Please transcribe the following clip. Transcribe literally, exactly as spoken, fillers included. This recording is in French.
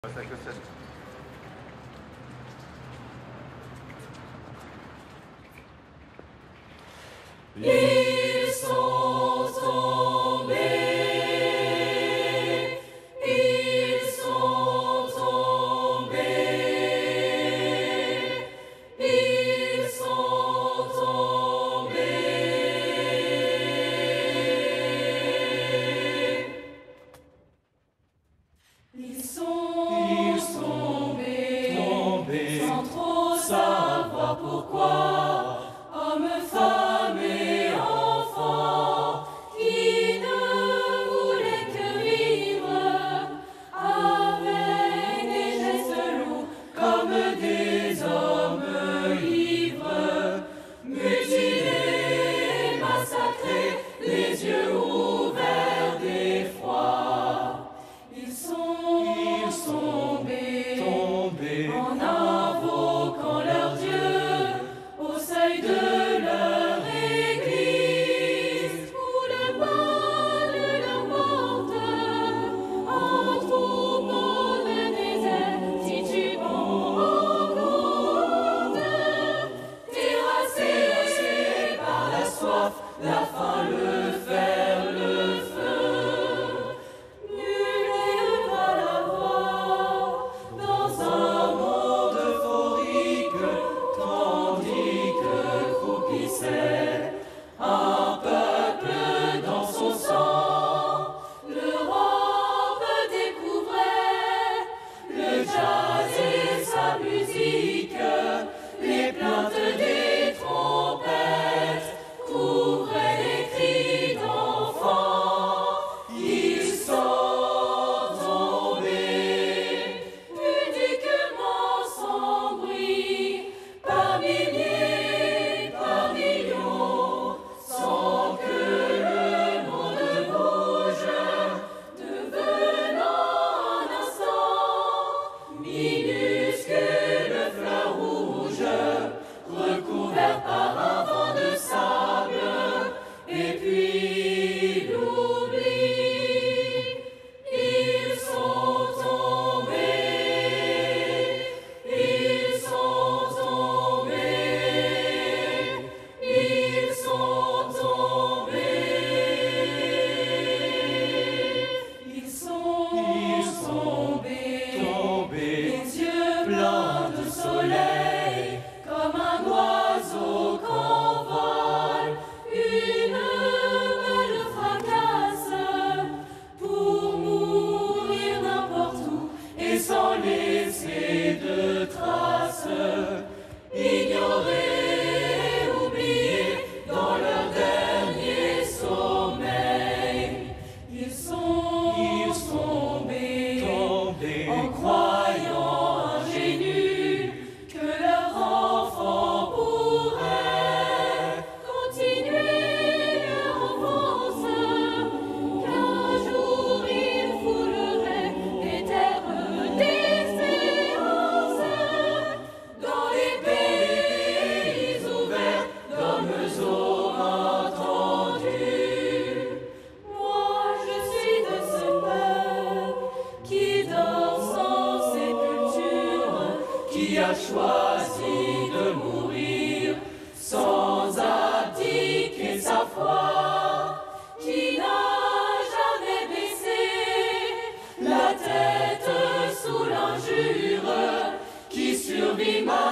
Avec le sept. Ils sont tombés, ils sont tombés, ils sont tombés. Ils sont, ils sont tombés, tombés, sans trop savoir pourquoi, hommes, femmes et enfants, qui ne voulaient que vivre, avec des gestes lourds comme des hommes ivres, mutilés, massacrés, les yeux ouverts d'effroi. Ils sont, ils sont tombés, tombés, en invoquant leur Dieu au seuil de leur église, où le pas de leur porte, en troupeau de désert, titubant en côte, terrassés par la soif, la faim, le fer, le feu. Nul ne va la voir dans un monde euphorique, tandis que croupissait un peuple dans son sang. L'Europe découvrait le jazz et sa musique, les plaintes des trompettes couvraient les cris d'enfants. Ils sont tombés pudiquement sans bruit, par milliers, par millions, sans que le monde bouge, devenant un instant minuscule fleur rouge, recouvert par un vent de sable, et puis l'oubli. Ils sont tombés, ils sont tombés, ils sont tombés. Ils sont, ils sont tombés, tombés, les yeux pleins de soleil, comme un oiseau qu'envole une belle fracasse, pour mourir n'importe où et sans laisser de traces, ignorés, oubliés dans leur dernier sommeil. Ils sont, ils sont tombés, tombés, en croyant ingénus que leur enfant pourrait continuer leur enfance, qu'un jour ils fouleraient les terres d'espérance dans les pays ouverts d'hommes aux mains tendues. Moi je suis de ce peuple qui dort sans sépulture, qui a choisi de mourir sans abdiquer sa foi, qui n'a jamais baissé la tête sous l'injure, qui survit mal